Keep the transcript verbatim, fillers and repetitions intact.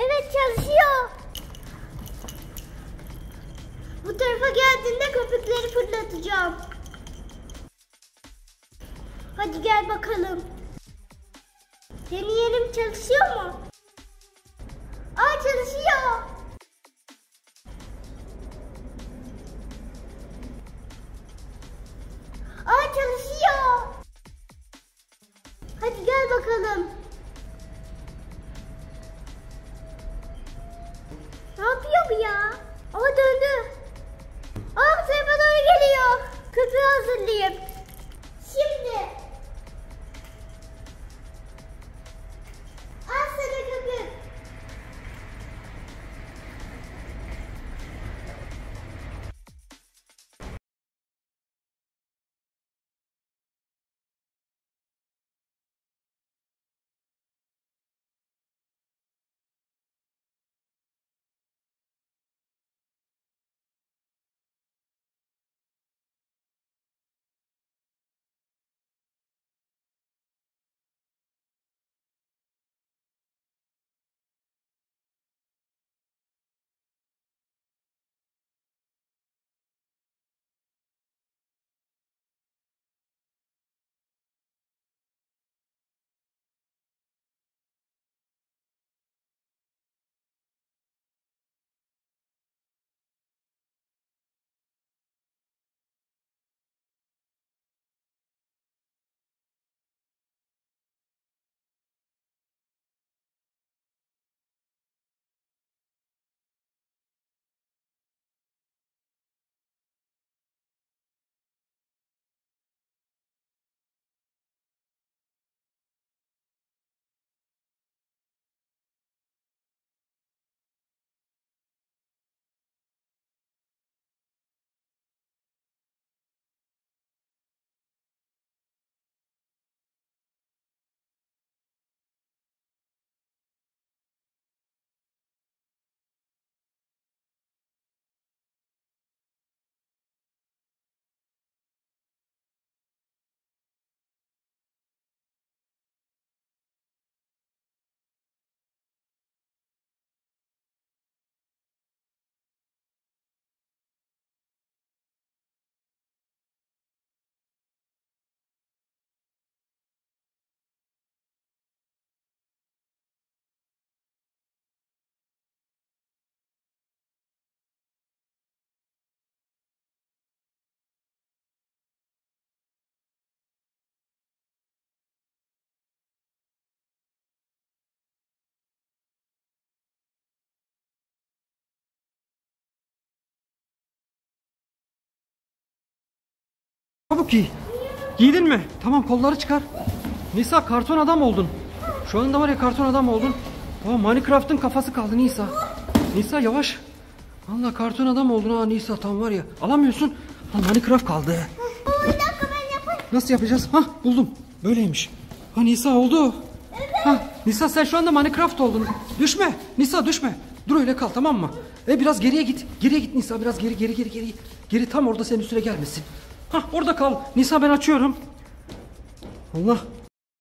Evet, çalışıyor. Bu tarafa geldiğinde köpükleri fırlatacağım. Hadi gel bakalım. Deneyelim, çalışıyor mu? Aa, çalışıyor. Aa, çalışıyor. Hadi gel bakalım. Ne yapıyor bu ya? Aa, döndü. Aa, bu tarafa doğru geliyor. Köpüğü hazırlayayım. Şimdi. Al sana köpük. Çabuk giy. Giydin mi? Tamam, kolları çıkar. Nisa, karton adam oldun. Şu anda var ya, karton adam oldun. Aa, Minecraft'ın kafası kaldı Nisa. Nisa yavaş. Vallahi karton adam oldun ha Nisa, tam var ya. Alamıyorsun. Ha, Minecraft kaldı. Baba, bir dakika, ben yapayım. Nasıl yapacağız? Ha, buldum. Böyleymiş. Ha Nisa, oldu. Evet. Ha Nisa, sen şu anda Minecraft oldun. Düşme. Nisa, düşme. Dur öyle kal, tamam mı? E biraz geriye git. Geriye git Nisa, biraz geri geri geri geri. Geri, tam orada senin üstüne gelmesin. Ha, orada kal. Nisa, ben açıyorum. Allah.